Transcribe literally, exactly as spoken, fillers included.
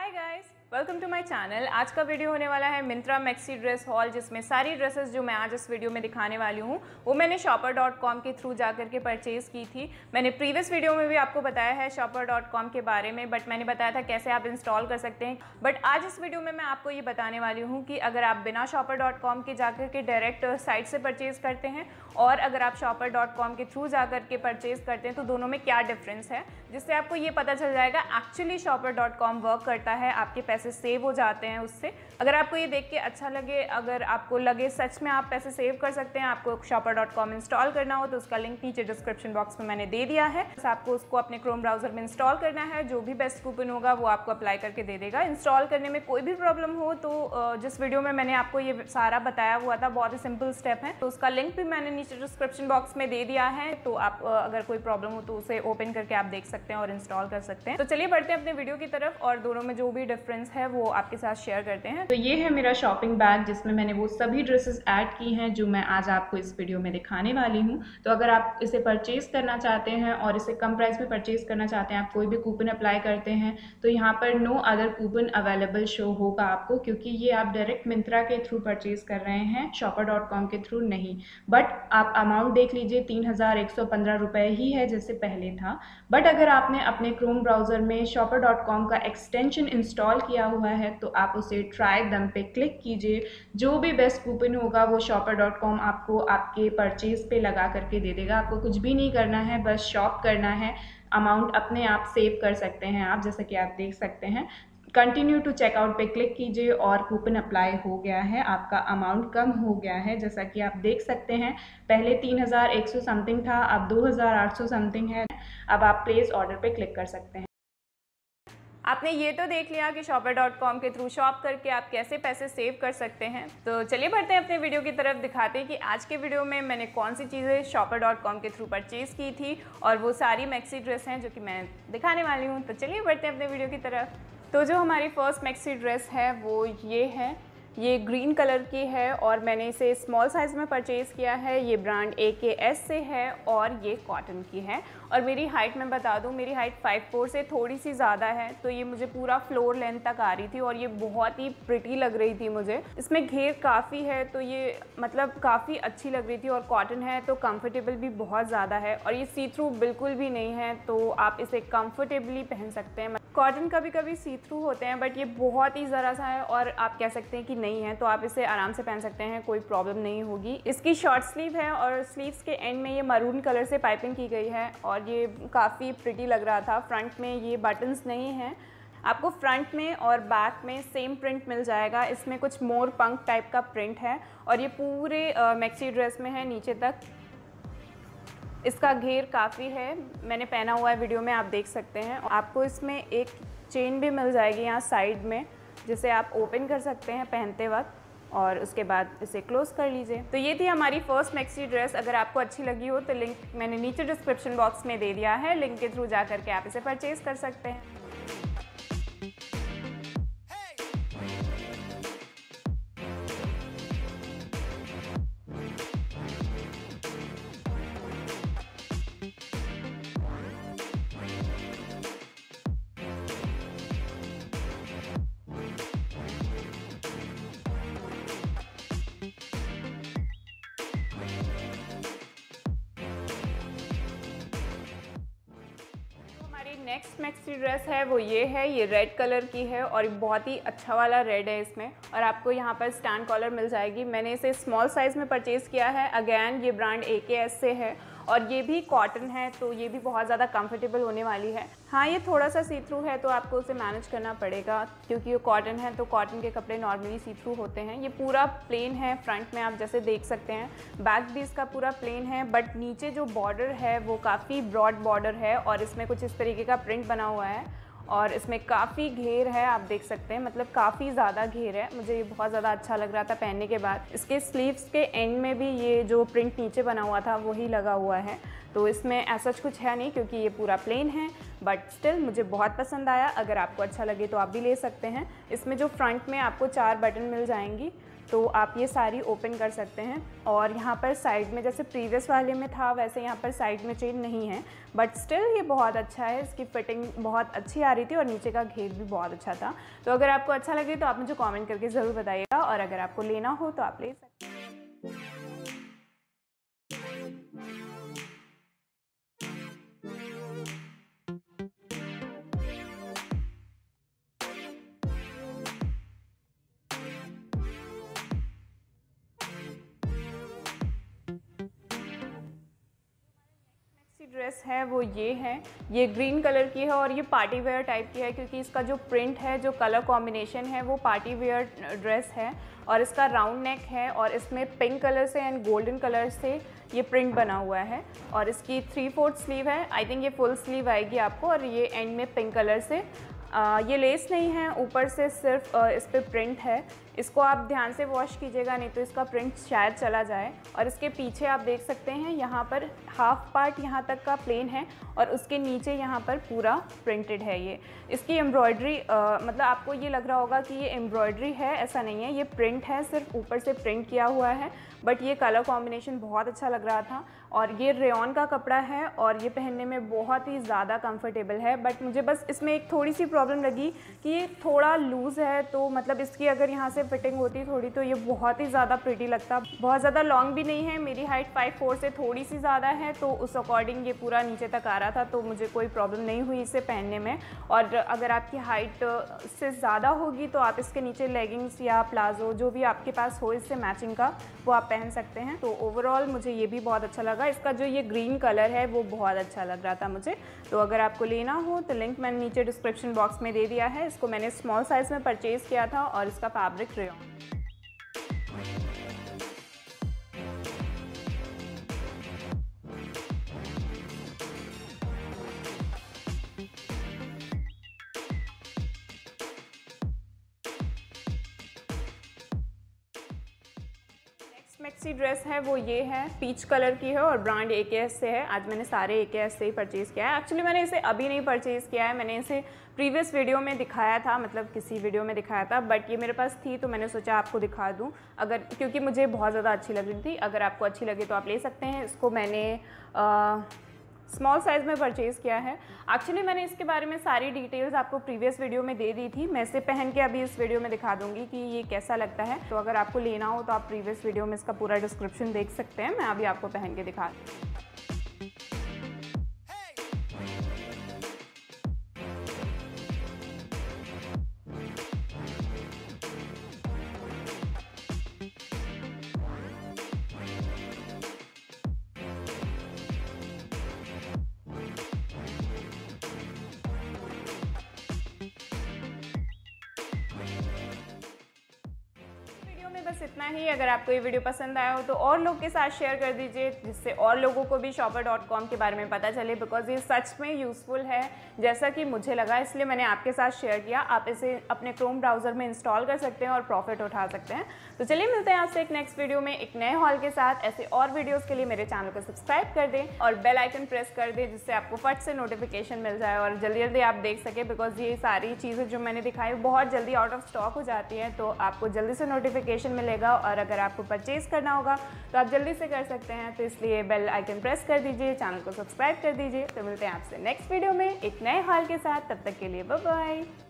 Hi guys, welcome to my channel. आज का video होने वाला है मिंत्रा मैक्सी ड्रेस हॉल, जिसमें सारी ड्रेसेस जो मैं आज इस वीडियो में दिखाने वाली हूँ वो मैंने शॉपर डॉट कॉम के थ्रू जा करके परचेज़ की थी। मैंने प्रीवियस वीडियो में भी आपको बताया है शॉपर डॉट कॉम के बारे में, बट मैंने बताया था कैसे आप इंस्टॉल कर सकते हैं। बट आज इस वीडियो में मैं आपको ये बताने वाली हूँ कि अगर आप बिना शॉपर डॉट कॉम के जा के डायरेक्ट साइट से परचेज़ करते हैं और अगर आप शॉपर डॉट कॉम के थ्रू जा करके परचेज़ करते हैं तो दोनों में क्या डिफरेंस है, जिससे आपको ये पता चल जाएगा actually shopper dot com work करता है, आपके पैसे सेव हो जाते हैं उससे। अगर आपको ये देख के अच्छा लगे, अगर आपको लगे सच में आप पैसे सेव कर सकते हैं, आपको शॉपर डॉट कॉम इंस्टॉल करना हो तो उसका लिंक नीचे डिस्क्रिप्शन बॉक्स में मैंने दे दिया है। बस आपको उसको अपने क्रोम ब्राउजर में इंस्टॉल करना है। जो भी बेस्ट कूपन होगा वो आपको अप्लाई करके दे देगा। इंस्टॉल करने में कोई भी प्रॉब्लम हो तो जिस वीडियो में मैंने आपको ये सारा बताया हुआ था, बहुत ही सिंपल स्टेप है, तो उसका लिंक भी मैंने नीचे डिस्क्रिप्शन बॉक्स में दे दिया है। तो आप अगर कोई प्रॉब्लम हो तो उसे ओपन करके आप देख सकते हैं और इंस्टॉल कर सकते हैं। तो चलिए बढ़ते हैं अपने वीडियो की तरफ और दोनों में जो भी डिफरेंस है वो आपके साथ शेयर करते हैं। तो ये है मेरा शॉपिंग बैग, जिसमें मैंने वो सभी ड्रेसेस ऐड की हैं जो मैं आज आपको इस वीडियो में दिखाने वाली हूँ। तो अगर आप इसे परचेज करना चाहते हैं और इसे कम प्राइस में परचेज करना चाहते हैं, आप कोई भी कूपन अप्लाई करते हैं तो यहाँ पर no other coupon available show होगा आपको, क्योंकि ये आप डायरेक्ट मिंत्रा के थ्रू परचेज कर रहे हैं, शॉपर डॉट कॉम के थ्रू नहीं। बट आप अमाउंट देख लीजिए, तीन हज़ार एक सौ पंद्रह रुपये ही है जैसे पहले था। बट अगर आपने अपने क्रोम ब्राउजर में शॉपर डॉट कॉम का एक्सटेंशन इंस्टॉल किया हुआ है तो आप उसे ट्राई दम पे क्लिक कीजिए। जो भी बेस्ट कूपन होगा वो शॉपर डॉट कॉम आपको आपके परचेज पे लगा करके दे देगा। आपको कुछ भी नहीं करना है, बस शॉप करना है। अमाउंट अपने आप सेव कर सकते हैं आप, जैसा कि आप देख सकते हैं। कंटिन्यू टू चेकआउट पे क्लिक कीजिए और कूपन अप्लाई हो गया है, आपका अमाउंट कम हो गया है। जैसा कि आप देख सकते हैं, पहले तीन हज़ार एक सौ समथिंग था, अब दो हज़ार आठ सौ समथिंग है। अब आप प्लेस ऑर्डर पे क्लिक कर सकते हैं। आपने ये तो देख लिया कि शॉपर डॉट कॉम के थ्रू शॉप करके आप कैसे पैसे सेव कर सकते हैं। तो चलिए बढ़ते हैं अपने वीडियो की तरफ, दिखाते हैं कि आज के वीडियो में मैंने कौन सी चीज़ें शॉपर डॉट कॉम के थ्रू परचेज़ की थी और वो सारी मैक्सी ड्रेस हैं जो कि मैं दिखाने वाली हूँ। तो चलिए बढ़ते हैं अपने वीडियो की तरफ। तो जो हमारी फर्स्ट मैक्सी ड्रेस है वो ये है, ये ग्रीन कलर की है और मैंने इसे स्मॉल साइज़ में परचेज़ किया है। ये ब्रांड ए के एस से है और ये कॉटन की है। और मेरी हाइट मैं बता दूं, मेरी हाइट फाइव फोर से थोड़ी सी ज़्यादा है, तो ये मुझे पूरा फ्लोर लेंथ तक आ रही थी और ये बहुत ही प्रिटी लग रही थी मुझे। इसमें घेर काफ़ी है तो ये मतलब काफ़ी अच्छी लग रही थी और कॉटन है तो कंफर्टेबल भी बहुत ज़्यादा है और ये सी थ्रू बिल्कुल भी नहीं है, तो आप इसे कंफर्टेबली पहन सकते हैं। कॉटन कभी कभी सी थ्रू होते हैं बट ये बहुत ही ज़रा सा है और आप कह सकते हैं कि नहीं है, तो आप इसे आराम से पहन सकते हैं, कोई प्रॉब्लम नहीं होगी। इसकी शॉर्ट स्लीव है और स्लीव्स के एंड में ये मरून कलर से पाइपिंग की गई है और ये काफ़ी प्रिटी लग रहा था। फ्रंट में ये बटन्स नहीं हैं, आपको फ्रंट में और बैक में सेम प्रिंट मिल जाएगा। इसमें कुछ मोर पंख टाइप का प्रिंट है और ये पूरे मैक्सी ड्रेस में है नीचे तक। इसका घेर काफ़ी है, मैंने पहना हुआ है, वीडियो में आप देख सकते हैं। आपको इसमें एक चेन भी मिल जाएगी यहाँ साइड में, जिसे आप ओपन कर सकते हैं पहनते वक्त और उसके बाद इसे क्लोज कर लीजिए। तो ये थी हमारी फर्स्ट मैक्सी ड्रेस। अगर आपको अच्छी लगी हो तो लिंक मैंने नीचे डिस्क्रिप्शन बॉक्स में दे दिया है, लिंक के थ्रू जा करके आप इसे परचेज कर सकते हैं। नेक्स्ट मैक्सी ड्रेस है वो ये है, ये रेड कलर की है और बहुत ही अच्छा वाला रेड है इसमें और आपको यहाँ पर स्टैंड कॉलर मिल जाएगी। मैंने इसे स्मॉल साइज़ में परचेज़ किया है। अगेन ये ब्रांड ए के एस से है और ये भी कॉटन है, तो ये भी बहुत ज़्यादा कंफर्टेबल होने वाली है। हाँ, ये थोड़ा सा सी थ्रू है तो आपको उसे मैनेज करना पड़ेगा, क्योंकि ये कॉटन है तो कॉटन के कपड़े नॉर्मली सी थ्रू होते हैं। ये पूरा प्लेन है, फ्रंट में आप जैसे देख सकते हैं, बैक भी इसका पूरा प्लेन है, बट नीचे जो बॉर्डर है वो काफ़ी ब्रॉड बॉर्डर है और इसमें कुछ इस तरीके का प्रिंट बना हुआ है और इसमें काफ़ी घेर है, आप देख सकते हैं, मतलब काफ़ी ज़्यादा घेर है। मुझे ये बहुत ज़्यादा अच्छा लग रहा था पहनने के बाद। इसके स्लीव्स के एंड में भी ये जो प्रिंट नीचे बना हुआ था वही लगा हुआ है, तो इसमें ऐसा कुछ है नहीं क्योंकि ये पूरा प्लेन है, बट स्टिल मुझे बहुत पसंद आया। अगर आपको अच्छा लगे तो आप भी ले सकते हैं। इसमें जो फ्रंट में आपको चार बटन मिल जाएंगी तो आप ये सारी ओपन कर सकते हैं। और यहाँ पर साइड में जैसे प्रीवियस वाले में था वैसे यहाँ पर साइड में चेन नहीं है, बट स्टिल ये बहुत अच्छा है। इसकी फिटिंग बहुत अच्छी आ रही थी और नीचे का घेर भी बहुत अच्छा था। तो अगर आपको अच्छा लगे तो आप मुझे कमेंट करके ज़रूर बताइएगा, और अगर आपको लेना हो तो आप ले सकते हैं। ड्रेस है वो ये है, ये ग्रीन कलर की है और ये पार्टी वेयर टाइप की है, क्योंकि इसका जो प्रिंट है, जो कलर कॉम्बिनेशन है वो पार्टी वेयर ड्रेस है। और इसका राउंड नेक है और इसमें पिंक कलर से एंड गोल्डन कलर से ये प्रिंट बना हुआ है। और इसकी थ्री फोर्थ स्लीव है, आई थिंक ये फुल स्लीव आएगी आपको। और ये एंड में पिंक कलर से आ, ये लेस नहीं है, ऊपर से सिर्फ आ, इस पर प्रिंट है। इसको आप ध्यान से वॉश कीजिएगा, नहीं तो इसका प्रिंट शायद चला जाए। और इसके पीछे आप देख सकते हैं यहाँ पर हाफ पार्ट यहाँ तक का प्लेन है और उसके नीचे यहाँ पर पूरा प्रिंटेड है। ये इसकी एम्ब्रॉयडरी मतलब आपको ये लग रहा होगा कि ये एम्ब्रॉयडरी है, ऐसा नहीं है, ये प्रिंट है, सिर्फ ऊपर से प्रिंट किया हुआ है। बट ये कलर कॉम्बिनेशन बहुत अच्छा लग रहा था। और ये रेयॉन का कपड़ा है और ये पहनने में बहुत ही ज़्यादा कंफर्टेबल है। बट मुझे बस इसमें एक थोड़ी सी प्रॉब्लम लगी कि ये थोड़ा लूज़ है, तो मतलब इसकी अगर यहाँ से फिटिंग होती थोड़ी तो ये बहुत ही ज़्यादा प्रिटी लगता। बहुत ज़्यादा लॉन्ग भी नहीं है, मेरी हाइट फाइव फोर से थोड़ी सी ज़्यादा है, तो उस अकॉर्डिंग ये पूरा नीचे तक आ रहा था, तो मुझे कोई प्रॉब्लम नहीं हुई इसे पहनने में। और अगर आपकी हाइट से ज़्यादा होगी तो आप इसके नीचे लेगिंग्स या प्लाजो जो भी आपके पास हो इससे मैचिंग का, वो आप पहन सकते हैं। तो ओवरऑल मुझे ये भी बहुत अच्छा लगा। इसका जो ये ग्रीन कलर है वो बहुत अच्छा लग रहा था मुझे। तो अगर आपको लेना हो तो लिंक मैंने नीचे डिस्क्रिप्शन बॉक्स में दे दिया है। इसको मैंने स्मॉल साइज़ में परचेज़ किया था और इसका फैब्रिक रेयॉन। मैक्सी ड्रेस है वो ये है, पीच कलर की है और ब्रांड ए के एस से है। आज मैंने सारे ए के एस से ही परचेज़ किया है। एक्चुअली मैंने इसे अभी नहीं परचेज़ किया है, मैंने इसे प्रीवियस वीडियो में दिखाया था, मतलब किसी वीडियो में दिखाया था, बट ये मेरे पास थी तो मैंने सोचा आपको दिखा दूं, अगर क्योंकि मुझे बहुत ज़्यादा अच्छी लग रही थी। अगर आपको अच्छी लगे तो आप ले सकते हैं। इसको मैंने आ, स्मॉल साइज़ में परचेज़ किया है। एक्चुअली मैंने इसके बारे में सारी डिटेल्स आपको प्रीवियस वीडियो में दे दी थी, मैं इसे पहन के अभी इस वीडियो में दिखा दूंगी कि ये कैसा लगता है। तो अगर आपको लेना हो तो आप प्रीवियस वीडियो में इसका पूरा डिस्क्रिप्शन देख सकते हैं। मैं अभी आपको पहन के दिखा दूँ। बस इतना ही। अगर आपको ये वीडियो पसंद आया हो तो और लोग के साथ शेयर कर दीजिए, जिससे और लोगों को भी शॉपर डॉट कॉम के बारे में पता चले, बिकॉज ये सच में यूज़फुल है जैसा कि मुझे लगा, इसलिए मैंने आपके साथ शेयर किया। आप इसे अपने क्रोम ब्राउज़र में इंस्टॉल कर सकते हैं और प्रॉफिट उठा सकते हैं। तो चलिए मिलते हैं आपसे एक नेक्स्ट वीडियो में एक नए हॉल के साथ। ऐसे और वीडियोज़ के लिए मेरे चैनल को सब्सक्राइब कर दें और बेल आइकन प्रेस कर दें, जिससे आपको फट से नोटिफिकेशन मिल जाए और जल्दी जल्दी आप देख सकें, बिकॉज ये सारी चीज़ें जो मैंने दिखाई बहुत जल्दी आउट ऑफ स्टॉक हो जाती हैं, तो आपको जल्दी से नोटिफिकेशन मिलेगा। और अगर आपको परचेज़ करना होगा तो आप जल्दी से कर सकते हैं। तो इसलिए बेल आइकन प्रेस कर दीजिए, चैनल को सब्सक्राइब कर दीजिए। तो मिलते हैं आपसे नेक्स्ट वीडियो में एक नए हाल के साथ। तब तक के लिए बाय बाय।